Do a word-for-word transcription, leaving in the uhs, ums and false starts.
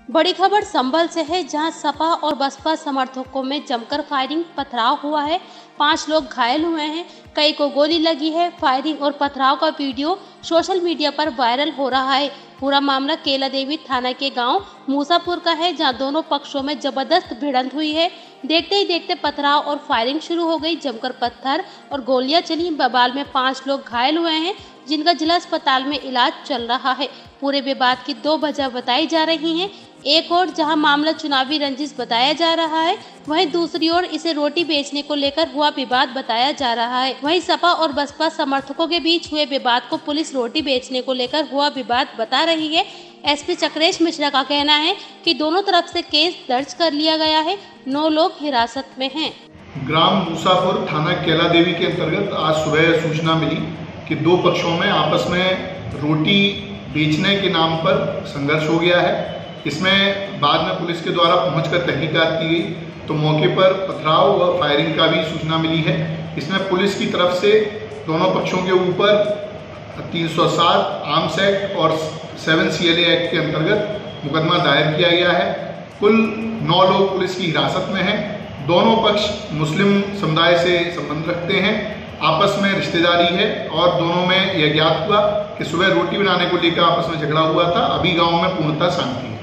बड़ी खबर संभल से है, जहां सपा और बसपा समर्थकों में जमकर फायरिंग पथराव हुआ है। पांच लोग घायल हुए हैं, कई को गोली लगी है। फायरिंग और पथराव का वीडियो सोशल मीडिया पर वायरल हो रहा है। पूरा मामला केला देवी थाना के गांव मूसापुर का है, जहां दोनों पक्षों में जबरदस्त भिड़ंत हुई है। देखते ही देखते पथराव और फायरिंग शुरू हो गई। जमकर पत्थर और गोलियां चली। बवाल में पांच लोग घायल हुए हैं, जिनका जिला अस्पताल में इलाज चल रहा है। पूरे विवाद की दो वजह बताई जा रही हैं। एक और जहां मामला चुनावी रंजिश बताया जा रहा है, वहीं दूसरी ओर इसे रोटी बेचने को लेकर हुआ विवाद बताया जा रहा है। वहीं सपा और बसपा समर्थकों के बीच हुए विवाद को पुलिस रोटी बेचने को लेकर हुआ विवाद बता रही है। एसपी चक्रेश मिश्रा का कहना है कि दोनों तरफ से केस दर्ज कर लिया गया है। नौ लोग हिरासत में हैं। ग्राम मूसापुर थाना केला देवी के अंतर्गत आज सुबह सूचना मिली कि दो पक्षों में आपस में रोटी बेचने के नाम पर संघर्ष हो गया है। इसमें बाद में पुलिस के द्वारा पहुंचकर तहकीकात की गई तो मौके पर पथराव व फायरिंग का भी सूचना मिली है। इसमें पुलिस की तरफ से दोनों पक्षों के ऊपर तीन सौ सात आर्म्स एक्ट और seven C L A act के अंतर्गत मुकदमा दायर किया गया है। कुल नौ लोग पुलिस की हिरासत में हैं। दोनों पक्ष मुस्लिम समुदाय से संबंध रखते हैं, आपस में रिश्तेदारी है और दोनों में यह ज्ञात हुआ कि सुबह रोटी बनाने को लेकर आपस में झगड़ा हुआ था। अभी गांव में पूर्णतः शांति है।